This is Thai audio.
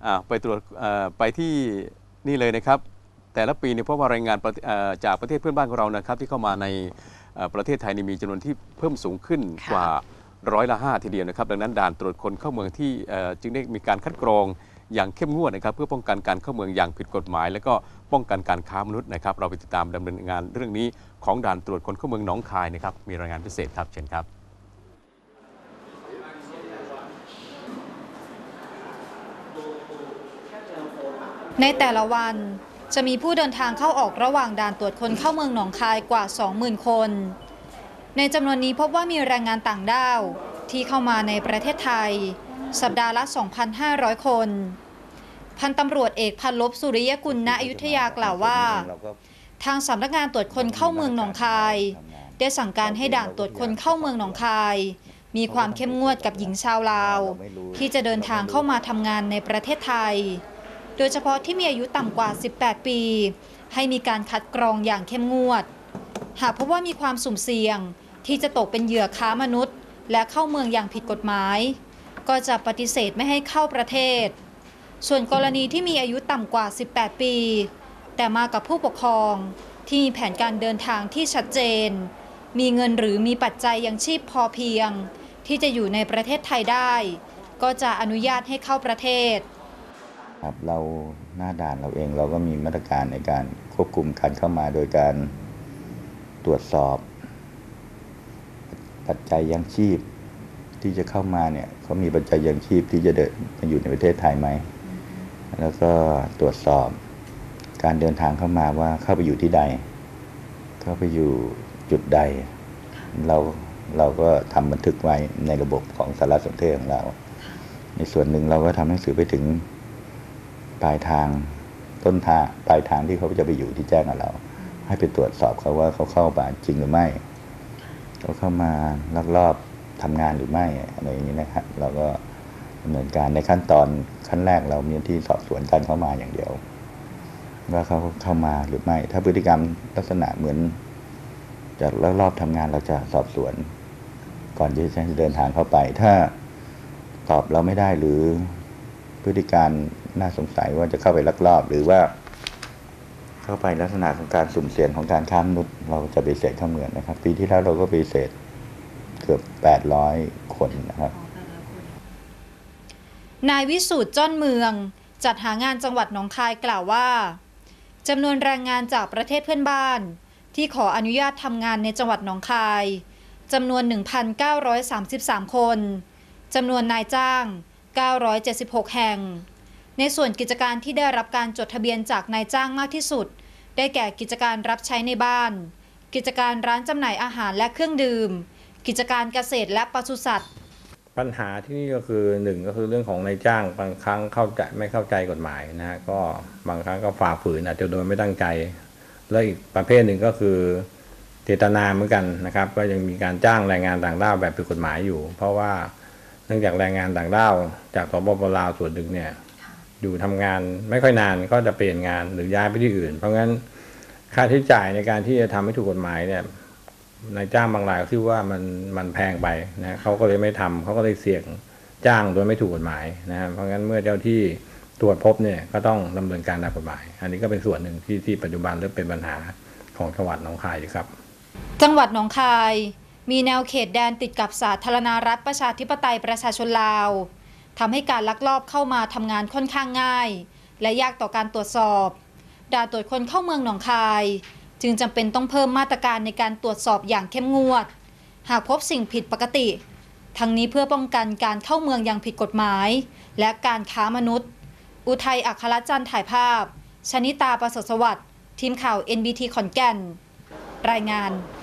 ไปตรวจไปที่นี่เลยนะครับแต่ละปีเนี่ยเพราะว่ารายงานจากประเทศเพื่อนบ้านของเรานะครับที่เข้ามาในประเทศไทยมีจำนวนที่เพิ่มสูงขึ้นกว่า5%ทีเดียวนะครับดังนั้นด่านตรวจคนเข้าเมืองที่จึงได้มีการคัดกรองอย่างเข้มงวดนะครับเพื่อป้องกันการเข้าเมืองอย่างผิดกฎหมายและก็ป้องกันการค้ามนุษย์นะครับเราไปติดตามดำเนินงานเรื่องนี้ของด่านตรวจคนเข้าเมืองหนองคายนะครับมีรายงานพิเศษครับเชิญครับในแต่ละวันจะมีผู้เดินทางเข้าออกระหว่างด่านตรวจคนเข้าเมืองหนองคายกว่า 20,000 คนในจำนวนนี้พบว่ามีแรงงานต่างด้าวที่เข้ามาในประเทศไทยสัปดาห์ละ 2,500 คนพันตำรวจเอกพันลบสุริยกุลณอยุธยากล่าวว่าทางสำนักงานตรวจคนเข้าเมืองหนองคายได้สั่งการให้ด่านตรวจคนเข้าเมืองหนองคายมีความเข้มงวดกับหญิงชาวลาวที่จะเดินทางเข้ามาทำงานในประเทศไทยโดยเฉพาะที่มีอายุต่ำกว่า 18 ปีให้มีการคัดกรองอย่างเข้มงวดหากพบว่ามีความสุ่มเสี่ยงที่จะตกเป็นเหยื่อค้ามนุษย์และเข้าเมืองอย่างผิดกฎหมายก็จะปฏิเสธไม่ให้เข้าประเทศส่วนกรณีที่มีอายุต่ำกว่า 18 ปีแต่มากับผู้ปกครองที่มีแผนการเดินทางที่ชัดเจนมีเงินหรือมีปัจจัยยังชีพพอเพียงที่จะอยู่ในประเทศไทยได้ก็จะอนุญาตให้เข้าประเทศครับเราหน้าด่านเราเองเราก็มีมาตรการในการควบคุมการเข้ามาโดยการตรวจสอบปัจจัยยังชีพที่จะเข้ามาเนี่ยเขามีปัจจัยยังชีพที่จะเดินมาอยู่ในประเทศไทยไหมแล้วก็ตรวจสอบการเดินทางเข้ามาว่าเข้าไปอยู่ที่ใดเข้าไปอยู่จุดใดเราก็ทำบันทึกไว้ในระบบของสารสนเทศของเราในส่วนหนึ่งเราก็ทำหนังสือไปถึงปลายทางต้นทางปลายทางที่เขาจะไปอยู่ที่แจ้งกับเราให้ไปตรวจสอบเขาว่าเขาเข้ามาจริงหรือไม่เขาเข้ามาลักลอบทำงานหรือไม่อะไรอย่างนี้นะครับเราก็ดำเนินการในขั้นตอนขั้นแรกเรามีที่สอบสวนการเข้ามาอย่างเดียวว่าเขาเข้ามาหรือไม่ถ้าพฤติกรรมลักษณะเหมือนจะลักลอบทำงานเราจะสอบสวนก่อนที่จะเดินทางเข้าไปถ้าตอบเราไม่ได้หรือพฤติการน่าสงสัยว่าจะเข้าไปลักลอบหรือว่าเข้าไปลักษณะของการสุ่มเสี่ยงของการค้ามนุษย์เราจะไปเสร็จเข้าเมืองนะครับปีที่แล้วเราก็ไปเสร็จเกือบ800 คนนะครับนายวิสูตรจ้อนเมืองจัดหางานจังหวัดหนองคายกล่าวว่าจำนวนแรงงานจากประเทศเพื่อนบ้านที่ขออนุญาตทำงานในจังหวัดหนองคายจำนวน 1,933 คนจำนวนนายจ้าง976 แห่งในส่วนกิจการที่ได้รับการจดทะเบียนจากนายจ้างมากที่สุดได้แก่กิจการรับใช้ในบ้านกิจการร้านจำหน่ายอาหารและเครื่องดื่มกิจการเกษตรและปศุสัตว์ปัญหาที่นี่ก็คือ1ก็คือเรื่องของนายจ้างบางครั้งไม่เข้าใจกฎหมายนะก็บางครั้งก็ฝ่าฝืนอาจจะโดยไม่ตั้งใจแล้วอีกประเภทหนึ่งก็คือเจตนาเหมือนกันนะครับก็ยังมีการจ้างแรงงานต่างด้าวแบบผิดกฎหมายอยู่เพราะว่าเนื่องจากแรงงานต่างด้าวจากสปป.ลาวส่วนหนึ่งเนี่ยอยู่ทำงานไม่ค่อยนานก็จะเปลี่ยนงานหรือย้ายไปที่อื่นเพราะงั้นค่าใช้จ่ายในการที่จะทำให้ถูกกฎหมายเนี่ยนายจ้างบางรายที่ว่ามันแพงไปนะเขาก็เลยไม่ทำเขาก็เลยเสี่ยงจ้างโดยไม่ถูกกฎหมายนะเพราะงั้นเมื่อเจ้าที่ตรวจพบเนี่ยก็ต้องดำเนินการตามกฎหมายอันนี้ก็เป็นส่วนหนึ่งที่ปัจจุบันเริ่มเป็นปัญหาของจังหวัดหนองคายครับจังหวัดหนองคายมีแนวเขตแดนติดกับสาธารณรัฐประชาธิปไตยประชาชนลาวทำให้การลักลอบเข้ามาทำงานค่อนข้างง่ายและยากต่อการตรวจสอบด่านตรวจคนเข้าเมืองหนองคายจึงจำเป็นต้องเพิ่มมาตรการในการตรวจสอบอย่างเข้มงวดหากพบสิ่งผิดปกติทั้งนี้เพื่อป้องกันการเข้าเมืองอย่างผิดกฎหมายและการค้ามนุษย์อุทัยอัครจันทร์ถ่ายภาพชนิตาประเสริฐสวัสดิ์ทีมข่าว NBT ขอนแก่นรายงาน